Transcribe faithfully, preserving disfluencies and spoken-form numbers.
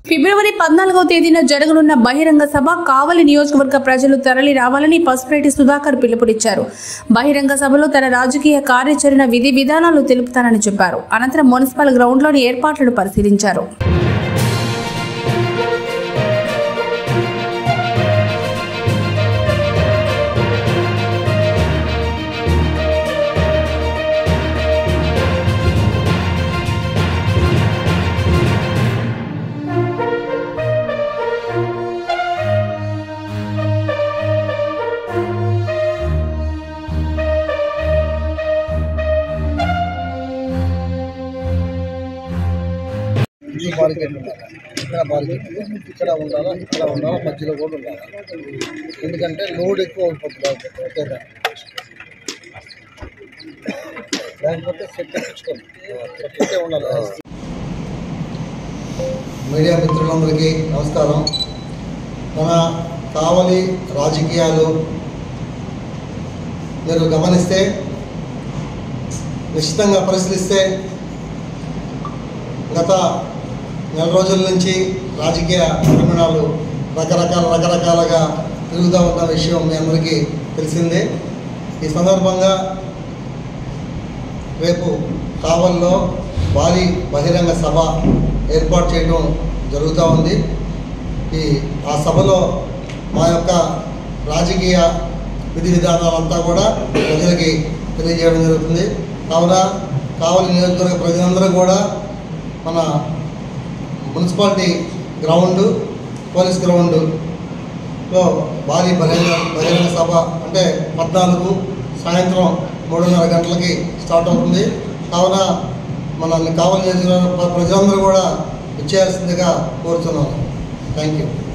ఫిబ్రవరి పద్నాలుగవ తేదీన జరగనున్న బహిరంగ సభ కావలి నియోజకవర్గ ప్రజలు తరలి రావాలని పసుపురెడ్డి సుధాకర్ పిలుపునిచ్చారు. బహిరంగ సభలో తన రాజకీయ కార్యాచరణ విధి విధానాలు తెలుపుతానని చెప్పారు. అనంతరం మున్సిపల్ గ్రౌండ్లోని ఏర్పాట్లను పరిశీలించారు. మార్కెట్ ఉండాలి, ఇక్కడ మార్కెట్ ఇక్కడ ఉండాలా, ఇక్కడ ఉండాలా, మధ్యలో కూడా ఉండాలి. ఎందుకంటే లోడ్ ఎక్కువ అయిపోతుంది. లేకపోతే సెట్ సెట్టే ఉండాలి. మీడియా మిత్రులందరికీ నమస్కారం. మన కావలి రాజకీయాలు మీరు గమనిస్తే, నిశ్చితంగా పరిశీలిస్తే గత నెల రోజుల నుంచి రాజకీయ పరిమాణాలు రకరకాల రకరకాలుగా తిరుగుతూ ఉన్న విషయం మీ అందరికీ తెలిసిందే. ఈ సందర్భంగా రేపు కావలిలో భారీ బహిరంగ సభ ఏర్పాటు చేయడం జరుగుతూ ఉంది. ఈ ఆ సభలో మా యొక్క రాజకీయ విధి విధానాలంతా కూడా ప్రజలకి తెలియజేయడం జరుగుతుంది. కావున కావలి నియోజకవర్గ ప్రజలందరూ కూడా మన మున్సిపాలిటీ గ్రౌండ్, పోలీస్ గ్రౌండ్లో భారీ బహిరంగ బహిరంగ సభ అంటే పద్నాలుగు సాయంత్రం మూడున్నర గంటలకి స్టార్ట్ అవుతుంది. కావున మన కావలి నియోజకవర్గ ప్రజలందరూ కూడా ఇచ్చేయాల్సిందిగా కోరుతున్నాను. Thank you.